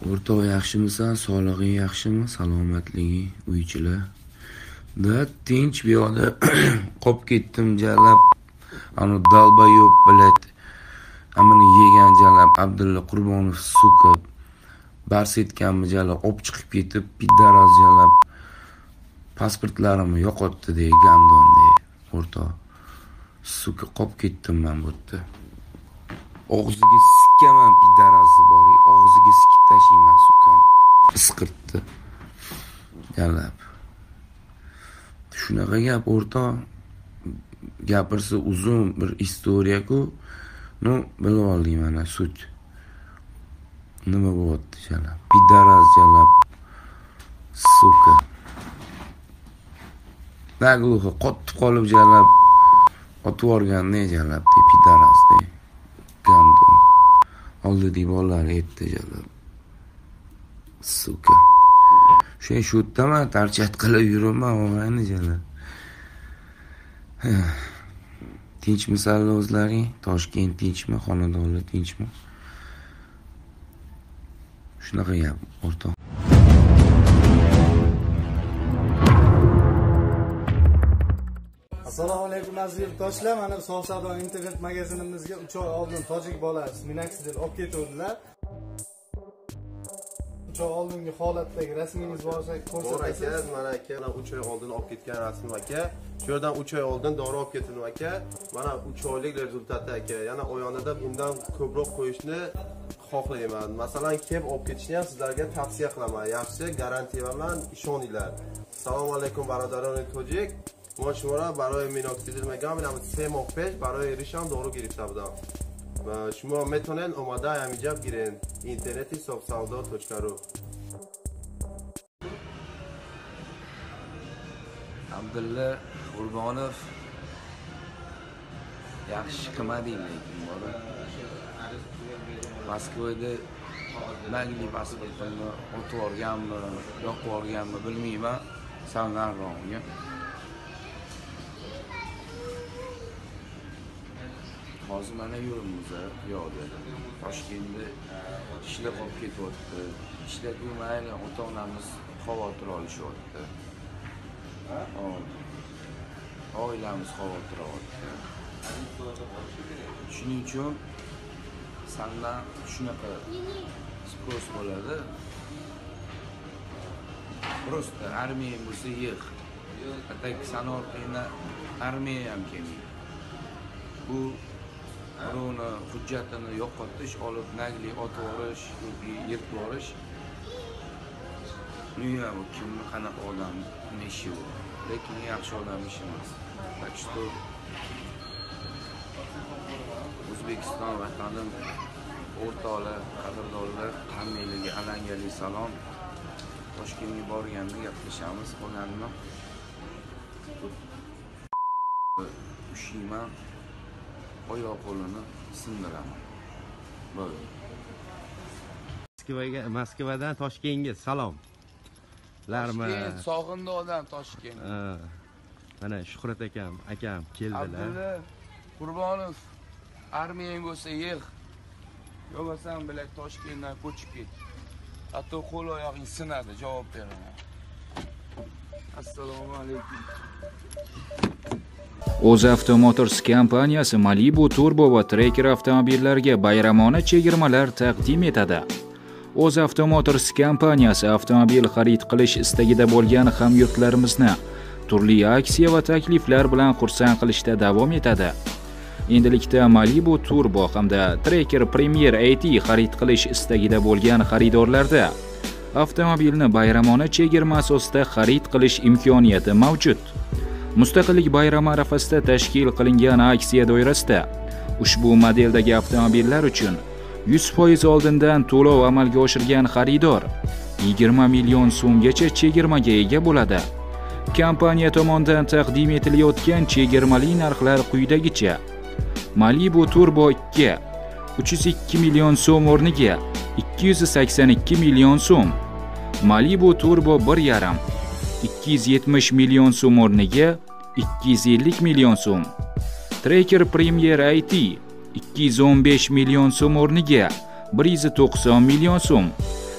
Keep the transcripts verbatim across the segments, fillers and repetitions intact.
O'rtoq yaxshimisan? Sog'lig'ing yaxshimi? Salomatliging, uychilar. Da tinch bu yoqda qolib ketdim jalab. Ani dalbayo'q bilet. Amini yegan jalab Abdulla Qurbonov suka. Bars etganmi jalab olib chiqib ketib, pidaraz jalab pasportlarimni yo'qotdi degan gandonda. O'rtoq suka qolib ketdim men bu yerda. Og'ziga sikkaman pidarazi bor. Og'ziga sikib tashlayman sukani. Isqirtdi. Jalab. Shunaqa gap o'rtoq. Gapirsa uzun bir istoriya-ku. No, bilib oldim mana sut. Nima bo'lyapti jalab? Pidaraz jalab. Suka. Nagluha qotib qolib jalab otib yuborganda jalab deb pidaraz deb. Gandon. Oldida bolalar etdi jalab. Suka. Shu shutdama tarchat qilib yuraman, o'g'ayni jalab. Tinchmisizlar o'zlaring? Toshkent tinchmi? Xonadonlar tinchmi? Shunaqa gap, o'rtoq. Assalomu alaykum aziz yurtdoshlar. Mana Sof savdo internet magazinimizga uch oy oldin tojik bolasi Minax'dan olib ketuvdilar. uch oy oldingi holatdagi rasmingiz bo'lsa ko'rsatasiz. Mana aka, mana uch oy oldin olib ketgan rasmim aka. Shu yerdan uch oy oldin dori olib ketdim aka. Mana uch oylik rezultati aka. Yana oyonida bundan ko'proq qo'yishni xohlayman. Masalan, kelib olib ketishni ham sizlarga tavsiya qilaman. Yaxshi, garantiyaman, ishoninglar. Assalomu alaykum barodaron tojik. ما شما را برای مینوکسیدیل مگا میدم سه ماه پیش برای ریشم دارو گرفته بودم و شما میتونین اومده همینجا بگیرین اینترنتی صاف سودا دات رو. Abdulla Qurbonov yaxshi qilmading lekin bola. Moskvada magli pasportimni o'tib yuborganmi, yo'q yuborganmi bilmayman. Sandan ro'nga. Hozir mana yurimiz piyoda. Toshkentda ishlar qolib ketyapti. Ishlar mayli ota-onamiz xavotir olishyapti. Oilamiz xavotir olyapti. Shuning uchun sendan shunaqa spros bo'ladi. Просто armiya bo'lsa yig'. Atak sanor qiyna armiya ham kelmaydi. Bu Birovni hujjatini yo'qotish, olib nagli otib yuborish yoki yirtib yuborish. Nima bu kimni qanaqa odam ishi bu? Lekin yaxshi odam ishi emas. Так что O'zbekiston vatanim, o'rtoqlar, qadrdonlar, hammanglarga alangali salom. Toshkentga borganda gaplashamiz, qolganini. Ushiyman. Oyoq qo'lini sindiraman. Bo'ldi. Moskvaga, Moskvadan Toshkentga salom. Larma. Toshkent sog'indi odam Toshkent. Ha. Mana Shuhrat akam, akam keldilar. Abdulla Qurbonov armiyang bo'lsa yig'. Yo'qmasam bilak Toshkentdan ko'chib ket. Hatto qo'l oyog'ing sinadi, javob beraman. Assalomu alaykum. O'zAvto Motors kompaniyasi Malibu Turbo va Tracker avtomobillariga bayramona chegirmalar taqdim etadi. O'zAvto Motors kompaniyasi avtomobil xarid qilish istagida bo'lgan hamyurtlarimizni turli aksiya va takliflar bilan xursand qilishda davom etadi. Endilikda Malibu Turbo hamda Tracker Premier AT xarid qilish istagida bo'lgan xaridorlarda avtomobilni bayramona chegirma asosida xarid qilish imkoniyati mavjud. Mustaqillik bayrami arafasida tashkil qilingan aksiya doirasida ushbu modeldagi avtomobillar uchun yuz foiz oldindan to'lov amalga oshirgan xaridor yigirma million so'mgacha chegirmaga ega bo'ladi. Kompaniya tomonidan taqdim etilayotgan chegirmali narxlar quyidagicha: Malibu Turbo ikki uch yuz ikki million so'm o'rniga ikki yuz sakson ikki million so'm, Malibu Turbo bir yarim ikki yuz yetmish million so'm o'rniga ikki yuz ellik million so'm, Tracker Premier AT ikki yuz o'n besh million so'm o'rniga bir yuz to'qson million so'm,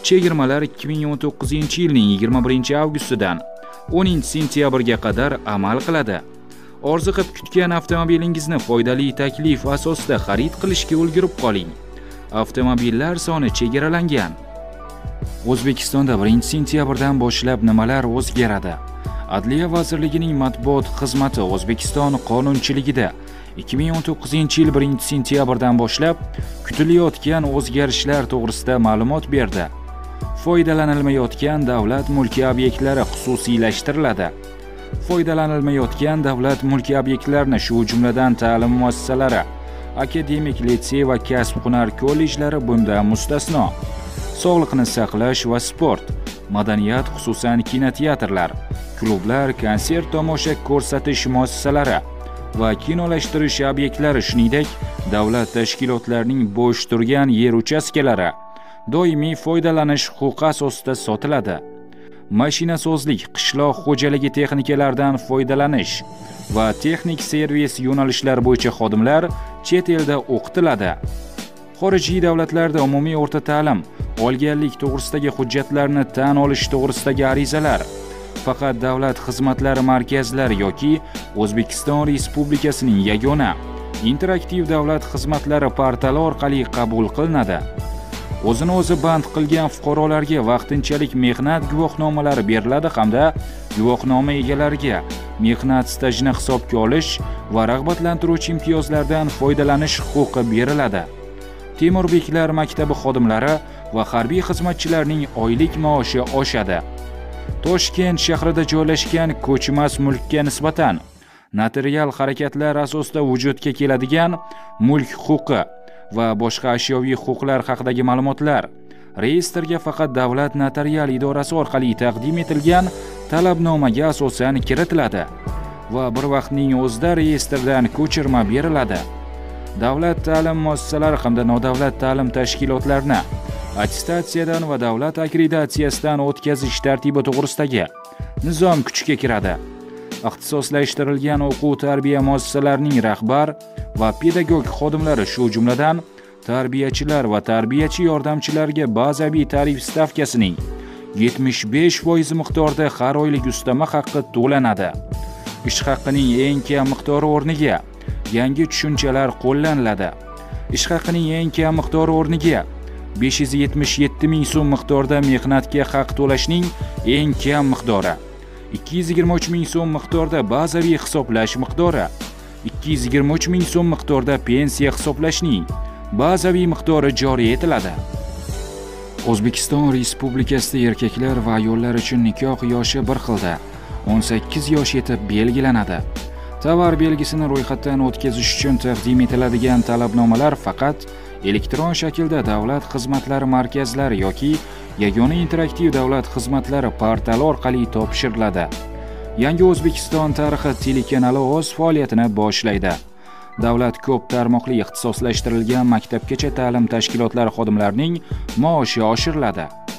Chegirmalar ikki ming o'n to'qqizinchi yilning yigirma birinchi avgustidan o'ninchi sentyabrga qadar amal qiladi. Orziqib kutgan avtomobilingizni foydali taklif asosida xarid qilishga ulgurib qoling. Avtomobillar soni chegaralangan. O'zbekistonda birinchi sentyabrdan boshlab nimalar o'zgaradi? Adliya vazirligining matbuot xizmati O'zbekiston qonunchiligida ikki ming o'n to'qqizinchi yil birinchi sentyabrdan boshlab kutilayotgan o'zgarishlar to'g'risida ma'lumot berdi. Foydalanilmayotgan davlat mulki obyektlari xususiylashtiriladi. Foydalanilmayotgan davlat mulki obyektlarini shu jumladan ta'lim muassasalari, akademik litsey va kasb-hunar kollejlari bundan mustasno. Sog'liqni saqlash va sport, madaniyat, xususan kinoteatrlar, klublar, konsert tomosha ko'rsatish muassasalari va kinolashtirish obyektlari, shuningdek, davlat tashkilotlarining bo'sh turgan yer uchastkalari doimiy foydalanish huquqi asosida sotiladi. Mashinasozlik, qishloq xo'jaligi texnikalaridan foydalanish va texnik servis yo'nalishlar bo'yicha xodimlar chet elda o'qitiladi. Xorijiy davlatlarda umumiy o'rta ta'lim olganlik to'g'risidagi hujjatlarni tan olish to'g'risidagi arizalar faqat davlat xizmatlari markazlari yoki O'zbekiston Respublikasining yagona interaktiv davlat xizmatlari portali orqali qabul qilinadi. O'zini o'zi band qilgan fuqarolarga vaqtinchalik mehnat guvohnomalari beriladi hamda guvohnoma egalariga mehnat stajini hisobga olish va rag'batlantiruvchi imtiyozlardan foydalanish huquqi beriladi. Temur beklar maktabi xodimlari va harbiy xizmatchilarning oylik maoshi oshadi. Toshkent shahrida joylashgan ko'chmas mulkka nisbatan notarial harakatlar asosida vujudga keladigan mulk huquqi va boshqa ashyoviy huquqlar haqidagi ma'lumotlar reyestrga faqat davlat notarial idorasi orqali taqdim etilgan talabnomaga asosan kiritiladi va bir vaqtning o'zida reyestrdan ko'chirma beriladi. Davlat ta'lim muassasalari hamda nodavlat ta'lim tashkilotlarini attestatsiyadan va davlat akkreditatsiyasidan o'tkazish tartibi to'g'risidagi nizom kuchga kiradi. Ixtisoslashtirilgan o'quv tarbiya muassasalarining rahbar va pedagog xodimlari, shu jumladan tarbiyachilar va tarbiyachi yordamchilariga bazaviy tarif stavkasining yetmish besh foiz miqdorida har oylik ustama haqqi to'lanadi. Ish haqqining eng kam miqdori o'rniga yangi tushunchalar qo'llaniladi. Ish haqqining eng kam miqdori o'rniga besh yuz yetmish yetti ming so'm miqdorida mehnatga haq to'lashning eng kam miqdori, ikki yuz yigirma uch ming so'm miqdorida bazaviy hisoblash miqdori, ikki yuz yigirma uch ming so'm miqdorida pensiya hisoblashning bazaviy miqdori joriy etiladi. O'zbekiston Respublikasida erkaklar va ayollar uchun nikoh yoshi bir xilda o'n sakkiz yosh etib belgilanadi. Tovar belgisini ro'yxatdan o'tkazish uchun taqdim etiladigan talabnomalar faqat elektron shaklda davlat xizmatlari markazlari yoki yagona interaktiv davlat xizmatlari portali orqali topshiriladi. Yangi O'zbekiston tarixi telekanali o'z faoliyatini boshlaydi. Davlat ko'p tarmoqli ixtisoslashtirilgan maktabgacha ta'lim tashkilotlari xodimlarining maoshi oshiriladi.